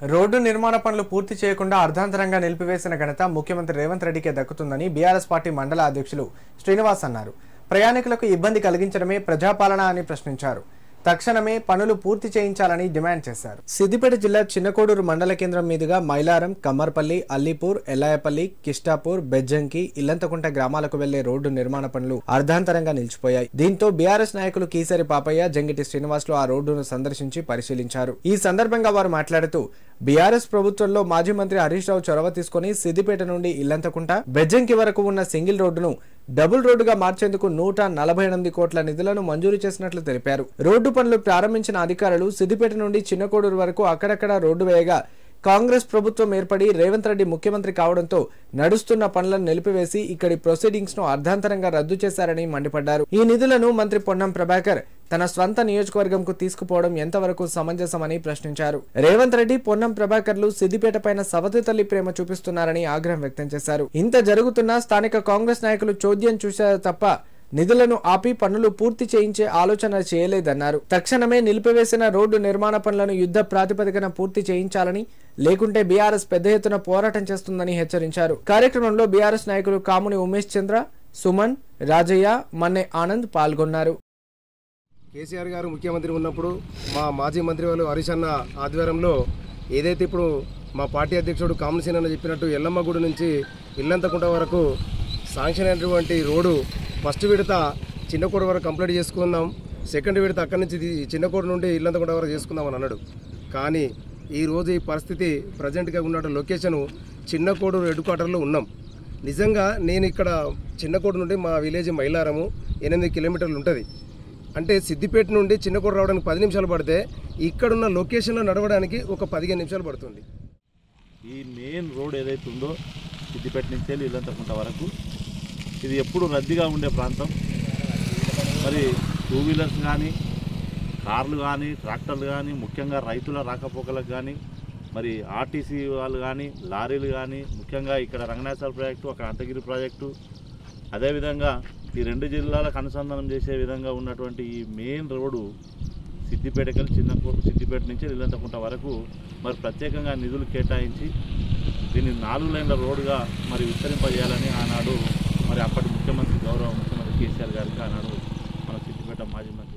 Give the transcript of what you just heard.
Road నిర్మాణ పనులు పూర్తి చేయకుండా అర్ధాంతరంగా నిలిపివేసిన ఘనత ముఖ్యమంత్రి రేవంత్ రెడ్డికే దక్కుతుందని బీఆర్ఎస్ పార్టీ మండల అధ్యక్షులు శ్రీనివాస్ అన్నారు. ప్రయాణికులకు ఇబ్బంది కలిగించడమే ప్రజాపాలన అని ప్రశ్నించారు. తక్షణమే పనులు పూర్తి చేయించాలని డిమాండ్ చేశారు. సిద్దిపేట జిల్లా చిన్నకోడూరు మండల కేంద్రం మీదుగా మైలారం, కమ్మర్పల్లి, అల్లీపూర్, ఎల్లాయపల్లి, కిష్టాపూర్, బెజ్జంకి, ఇల్లంతకుంట గ్రామాలకు వెళ్లే రోడ్డు నిర్మాణ పనులు అర్ధాంతరంగా నిలిచిపోయాయి. దీంతో బీఆర్ఎస్ నాయకులు కీసరి పాపయ్య, జంగిటి శ్రీనివాసులు ఆ రోడ్డును సందర్శించి పరిశీలించారు. ఈ సందర్భంగా వారు మాట్లాడుతూ బీఆర్ఎస్ ప్రభుత్వంలో మాజీ మంత్రి హరీష్ రావు చొరవ తీసుకుని సిద్దిపేట నుండి ఇల్లంతకుంట, బెజ్జంకి వరకు ఉన్న సింగిల్ రోడ్డును డబుల్ రోడ్డుగా మార్చేందుకు 148 కోట్ల నిధులను మంజూరు చేసినట్లు తెలిపారు. రోడ్డు పనులు ప్రారంభించిన అధికారులు సిద్దిపేట నుండి చిన్నకోడూరు వరకు అక్కడక్కడ రోడ్డు వేయగా కాంగ్రెస్ ప్రభుత్వం ఏర్పడి రేవంత్ రెడ్డి ముఖ్యమంత్రి కావడంతో నడుస్తున్న పనులను నిలిపివేసి ఇక్కడి ప్రొసీడింగ్స్ ను అర్ధాంతరంగా రద్దు చేశారని మండిపడ్డారు. ఈ నిధులను మంత్రి పొన్నం ప్రభాకర్ తన స్వంత నియోజకవర్గంకు తీసుకుపోవడం ఎంతవరకు సమంజసమని ప్రశ్నించారు. రేవంత్ రెడ్డి, పొన్నం ప్రభాకర్లు సిద్దిపేట పైన సవతి తల్లి ప్రేమ చూపిస్తున్నారని ఆగ్రహం వ్యక్తం చేశారు. ఇంత జరుగుతున్నా స్థానిక కాంగ్రెస్ నాయకులు చోద్యం చూశారు తప్ప నిధులను ఆపి పనులు పూర్తి చేయించే ఆలోచన చేయలేదన్నారు. తక్షణమే నిలిపివేసిన రోడ్డు నిర్మాణ పనులను యుద్ధ ప్రాతిపదికన పూర్తి చేయించాలని, లేకుంటే బీఆర్ఎస్ పెద్ద ఎత్తున పోరాటం చేస్తుందని హెచ్చరించారు. కార్యక్రమంలో బీఆర్ఎస్ నాయకులు కాముని ఉమేష్ చంద్ర, సుమన్, రాజయ్య, మన్నె ఆనంద్ పాల్గొన్నారు. కేసీఆర్ గారు ముఖ్యమంత్రి ఉన్నప్పుడు మా మాజీ మంత్రి వాళ్ళు హరీష్ అన్న ఆధ్వర్యంలో ఏదైతే ఇప్పుడు మా పార్టీ అధ్యక్షుడు కామనసీన్ అన్న చెప్పినట్టు ఎల్లమ్మగుడి నుంచి ఇల్లంతకుంట వరకు శాంక్షన్ అయినటువంటి రోడ్డు ఫస్ట్ విడత చిన్నకోట వరకు కంప్లీట్ చేసుకుందాం, సెకండ్ విడత అక్కడి నుంచి చిన్నకోట నుండి ఇల్లంతకుంట వరకు చేసుకుందాం అని అన్నాడు. కానీ ఈరోజు ఈ పరిస్థితి ప్రజెంట్గా ఉన్న లొకేషను చిన్నకోడూరు హెడ్ క్వార్టర్లో ఉన్నాం. నిజంగా నేను ఇక్కడ చిన్నకోట నుండి మా విలేజ్ మైలారము 8 కిలోమీటర్లు ఉంటుంది. అంటే సిద్దిపేట నుండి చిన్నకోట రావడానికి 10 నిమిషాలు పడితే ఇక్కడున్న లొకేషన్లో నడవడానికి ఒక 15 నిమిషాలు పడుతుంది. ఈ మెయిన్ రోడ్ ఏదైతే ఉందో సిద్దిపేట నుంచి వెళ్ళి ఇల్లంతకుంట వరకు ఇది ఎప్పుడు రద్దీగా ఉండే ప్రాంతం. మరి 2 వీలర్స్ కానీ, కార్లు కానీ, ట్రాక్టర్లు కానీ, ముఖ్యంగా రైతుల రాకపోకలకు కానీ, మరి ఆర్టీసీ వాళ్ళు కానీ, లారీలు కానీ, ముఖ్యంగా ఇక్కడ రంగనాథసాగర్ ప్రాజెక్టు, అక్కడ అంతగిరి ప్రాజెక్టు, అదేవిధంగా ఈ 2 జిల్లాలకు అనుసంధానం చేసే విధంగా ఉన్నటువంటి ఈ మెయిన్ రోడ్డు సిద్దిపేటకి సిద్దిపేట నుంచి ఇల్లంతకుంట వరకు మరి ప్రత్యేకంగా నిధులు కేటాయించి దీన్ని 4 లైన్ల రోడ్డుగా మరి విస్తరింపజేయాలని ఆనాడు మరి అప్పటి గౌరవ ముఖ్యమంత్రి కేసీఆర్ గారికి ఆనాడు మన సిద్దిపేట మాజీ మంత్రి